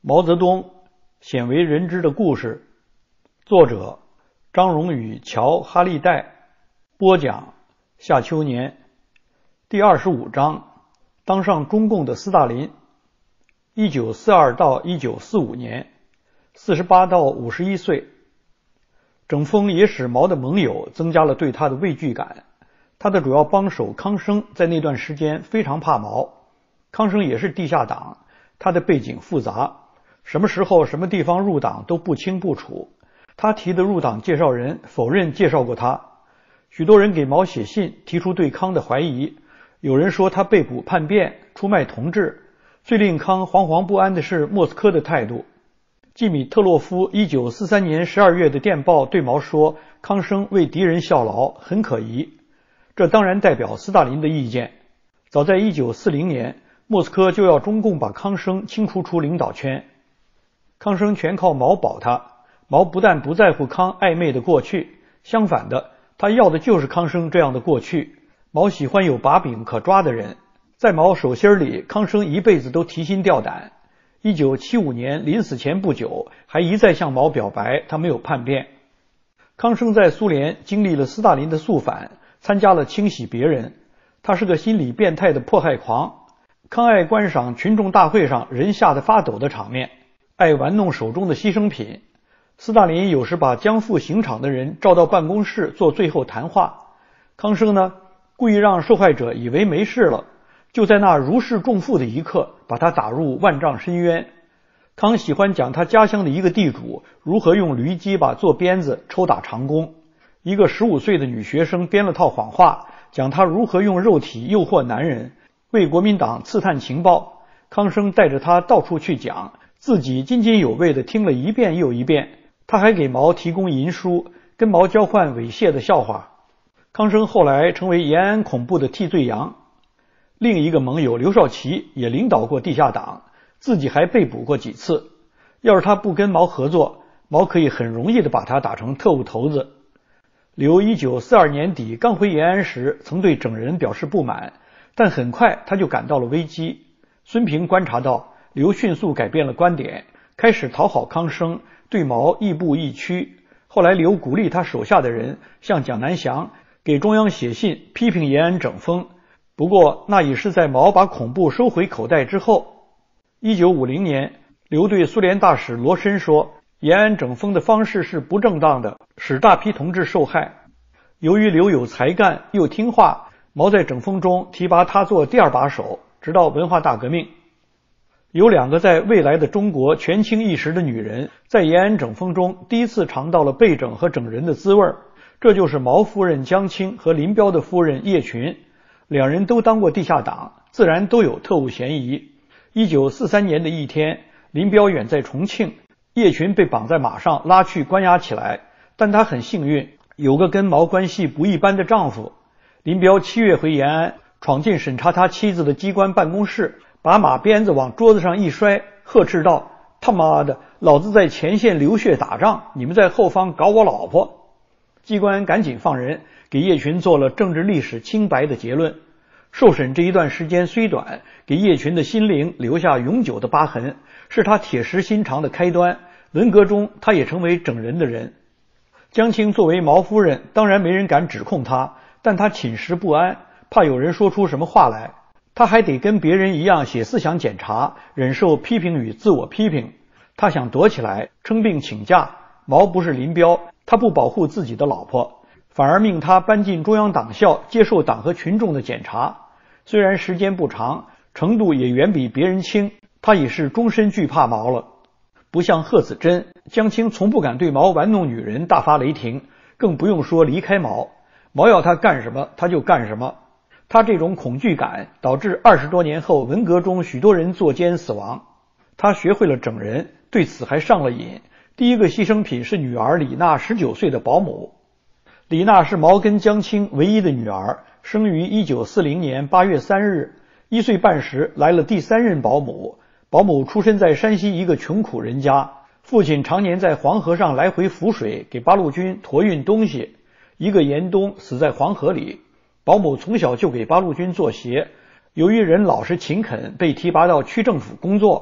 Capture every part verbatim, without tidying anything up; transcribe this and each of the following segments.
毛泽东鲜为人知的故事，作者张荣宇、乔哈利代，播讲夏秋年。第二十五章，当上中共的斯大林。一九四二到一九四五年，四十八到五十一岁。整风也使毛的盟友增加了对他的畏惧感。他的主要帮手康生在那段时间非常怕毛。康生也是地下党，他的背景复杂，什么时候什么地方入党都不清不楚。他提的入党介绍人否认介绍过他。许多人给毛写信提出对康的怀疑，有人说他被捕叛变，出卖同志。最令康惶惶不安的是莫斯科的态度。季米特洛夫一九四三年十二月的电报对毛说，康生为敌人效劳，很可疑。这当然代表斯大林的意见。早在一九四零年，莫斯科就要中共把康生清除出领导圈。康生全靠毛保他，毛不但不在乎康暧昧的过去，相反的，他要的就是康生这样的过去。毛喜欢有把柄可抓的人。在毛手心里，康生一辈子都提心吊胆。一九七五年临死前不久，还一再向毛表白他没有叛变。康生在苏联经历了斯大林的肃反，参加了清洗别人。他是个心理变态的迫害狂。康爱观赏群众大会上人吓得发抖的场面，爱玩弄手中的牺牲品。斯大林有时把将赴刑场的人召到办公室做最后谈话。康生呢，故意让受害者以为没事了，就在那如释重负的一刻，把他打入万丈深渊。康喜欢讲他家乡的一个地主如何用驴鸡巴做鞭子抽打长工。一个十五岁的女学生编了套谎话，讲他如何用肉体诱惑男人，为国民党刺探情报。康生带着他到处去讲，自己津津有味地听了一遍又一遍。他还给毛提供银书，跟毛交换猥亵的笑话。康生后来成为延安恐怖的替罪羊。另一个盟友刘少奇也领导过地下党，自己还被捕过几次。要是他不跟毛合作，毛可以很容易地把他打成特务头子。刘一九四二年底刚回延安时，曾对整人表示不满，但很快他就感到了危机。孙平观察到刘迅速改变了观点，开始讨好康生，对毛亦步亦趋。后来刘鼓励他手下的人，像蒋南翔，给中央写信批评延安整风。不过那已是在毛把恐怖收回口袋之后。一九五零年，刘对苏联大使罗申说，延安整风的方式是不正当的，使大批同志受害。由于刘有才干又听话，毛在整风中提拔他做第二把手，直到文化大革命。有两个在未来的中国权倾一时的女人，在延安整风中第一次尝到了被整和整人的滋味，这就是毛夫人江青和林彪的夫人叶群。两人都当过地下党，自然都有特务嫌疑。一九四三年的一天，林彪远在重庆，叶群被绑在马上拉去关押起来，但她很幸运，有个跟毛关系不一般的丈夫。林彪七月回延安，闯进审查他妻子的机关办公室，把马鞭子往桌子上一摔，呵斥道：他妈的，老子在前线流血打仗，你们在后方搞我老婆。机关赶紧放人，给叶群做了政治历史清白的结论。受审这一段时间虽短，给叶群的心灵留下永久的疤痕，是他铁石心肠的开端。文革中他也成为整人的人。江青作为毛夫人，当然没人敢指控他，但他寝食不安，怕有人说出什么话来。他还得跟别人一样写思想检查，忍受批评与自我批评。他想躲起来，称病请假。毛不是林彪，他不保护自己的老婆，反而命他搬进中央党校，接受党和群众的检查。虽然时间不长，程度也远比别人轻，他已是终身惧怕毛了。不像贺子珍，江青从不敢对毛玩弄女人大发雷霆，更不用说离开毛。毛要他干什么他就干什么。他这种恐惧感导致二十多年后文革中许多人作奸死亡。他学会了整人，对此还上了瘾。第一个牺牲品是女儿李娜十九岁的保姆。李娜是毛跟江青唯一的女儿，生于一九四零年八月三日。一岁半时来了第三任保姆。保姆出身在山西一个穷苦人家，父亲常年在黄河上来回浮水，给八路军驮运东西。一个严冬死在黄河里。保姆从小就给八路军做鞋，由于人老实勤恳，被提拔到区政府工作。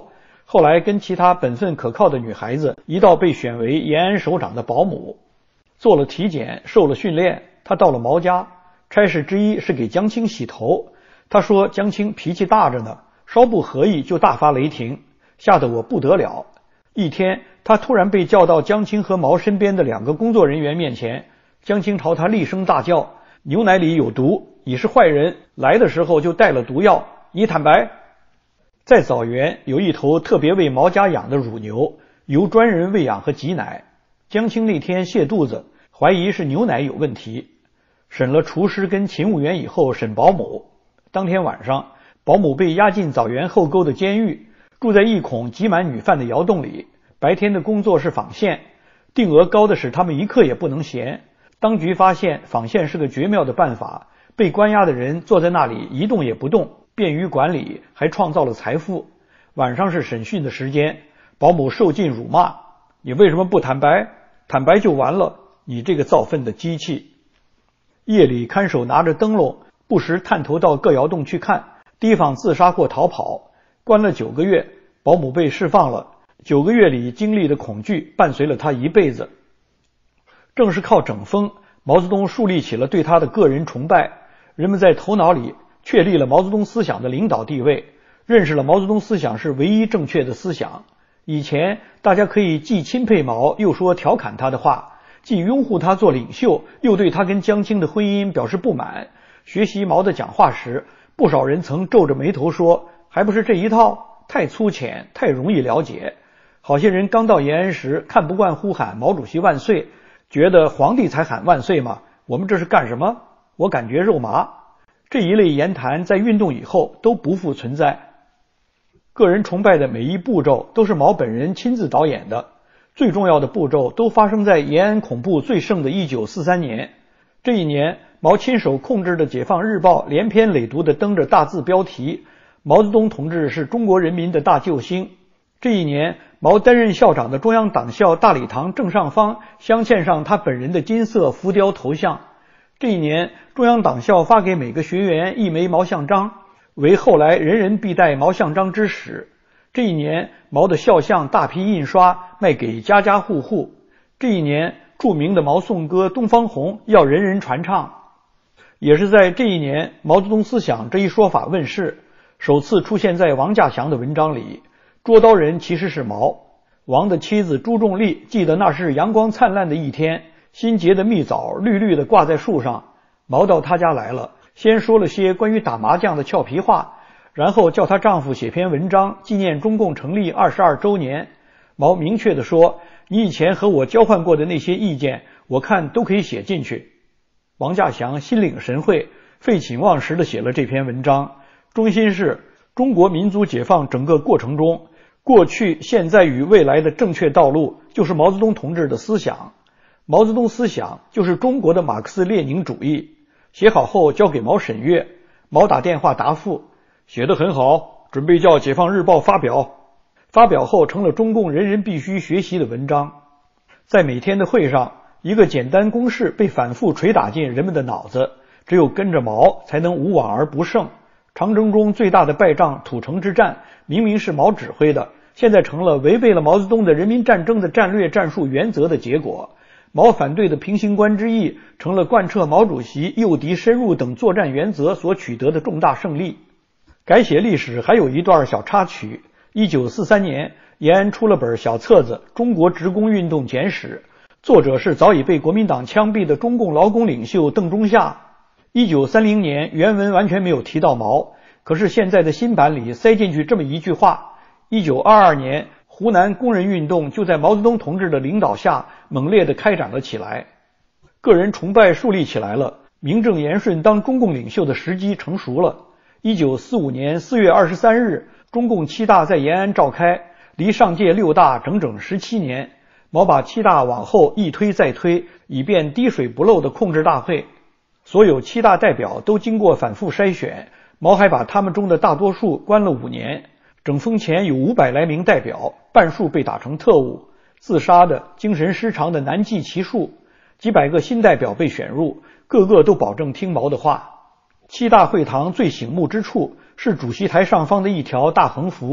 后来跟其他本分可靠的女孩子一道被选为延安首长的保姆。做了体检，受了训练，他到了毛家，差事之一是给江青洗头。他说江青脾气大着呢，稍不合意就大发雷霆，吓得我不得了。一天，他突然被叫到江青和毛身边的两个工作人员面前，江青朝他厉声大叫：牛奶里有毒，你是坏人，来的时候就带了毒药，你坦白。在枣园有一头特别为毛家养的乳牛，由专人喂养和挤奶。江青那天泻肚子，怀疑是牛奶有问题。审了厨师跟勤务员以后，审保姆。当天晚上，保姆被押进枣园后沟的监狱，住在一孔挤满女犯的窑洞里。白天的工作是纺线，定额高的使他们一刻也不能闲。当局发现纺线是个绝妙的办法，被关押的人坐在那里一动也不动，便于管理，还创造了财富。晚上是审讯的时间，保姆受尽辱骂：你为什么不坦白？坦白就完了，你这个造粪的机器。夜里看守拿着灯笼，不时探头到各窑洞去看，提防自杀或逃跑。关了九个月，保姆被释放了。九个月里经历的恐惧伴随了他一辈子。正是靠整风，毛泽东树立起了对他的个人崇拜，人们在头脑里确立了毛泽东思想的领导地位，认识了毛泽东思想是唯一正确的思想。以前大家可以既钦佩毛，又说调侃他的话，既拥护他做领袖，又对他跟江青的婚姻表示不满。学习毛的讲话时，不少人曾皱着眉头说，还不是这一套，太粗浅，太容易了解。好些人刚到延安时看不惯呼喊毛主席万岁，觉得皇帝才喊万岁嘛，我们这是干什么？我感觉肉麻。这一类言谈在运动以后都不复存在。个人崇拜的每一步骤都是毛本人亲自导演的，最重要的步骤都发生在延安恐怖最盛的一九四三年。这一年，毛亲手控制的解放日报连篇累牍地登着大字标题：毛泽东同志是中国人民的大救星。这一年，毛担任校长的中央党校大礼堂正上方镶嵌上他本人的金色浮雕头像。这一年，中央党校发给每个学员一枚毛像章，为后来人人必带毛像章之始。这一年，毛的肖像大批印刷，卖给家家户户。这一年，著名的毛颂歌《东方红》要人人传唱。也是在这一年，毛泽东思想这一说法问世，首次出现在王稼祥的文章里。捉刀人其实是毛。王的妻子朱仲丽记得那是阳光灿烂的一天，新结的蜜枣绿绿的挂在树上。毛到她家来了，先说了些关于打麻将的俏皮话，然后叫她丈夫写篇文章纪念中共成立二十二周年。毛明确地说，你以前和我交换过的那些意见，我看都可以写进去。王稼祥心领神会，废寝忘食地写了这篇文章，中心是中国民族解放整个过程中，过去、现在与未来的正确道路就是毛泽东同志的思想。毛泽东思想就是中国的马克思列宁主义。写好后交给毛审阅，毛打电话答复，写得很好，准备叫解放日报发表。发表后成了中共人人必须学习的文章。在每天的会上，一个简单公式被反复捶打进人们的脑子，只有跟着毛才能无往而不胜。长征中最大的败仗土城之战，明明是毛指挥的，现在成了违背了毛泽东的人民战争的战略战术原则的结果。毛反对的平型关之役，成了贯彻毛主席诱敌深入等作战原则所取得的重大胜利。改写历史还有一段小插曲。一九四三年，延安出了本小册子《中国职工运动简史》，作者是早已被国民党枪毙的中共劳工领袖邓中夏。一九三零年原文完全没有提到毛，可是现在的新版里塞进去这么一句话：一九二二年，湖南工人运动就在毛泽东同志的领导下猛烈地开展了起来。个人崇拜树立起来了，名正言顺当中共领袖的时机成熟了。一九四五年四月二十三日，中共七大在延安召开，离上届六大整整十七年。毛把七大往后一推再推，以便滴水不漏地控制大会。所有七大代表都经过反复筛选，毛还把他们中的大多数关了五年。整风前有五百来名代表，半数被打成特务，自杀的、精神失常的难计其数。几百个新代表被选入，个个都保证听毛的话。七大会堂最醒目之处是主席台上方的一条大横幅，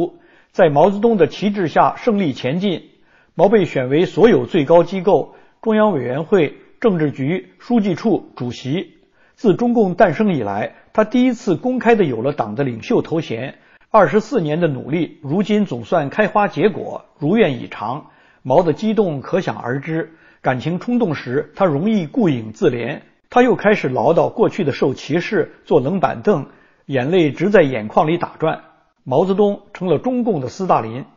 在毛泽东的旗帜下胜利前进。毛被选为所有最高机构中央委员会政治局书记处主席。自中共诞生以来，他第一次公开地有了党的领袖头衔。二十四年的努力，如今总算开花结果，如愿以偿。毛的激动可想而知，感情冲动时，他容易顾影自怜。他又开始唠叨过去的受歧视，坐冷板凳，眼泪直在眼眶里打转。毛泽东成了中共的斯大林。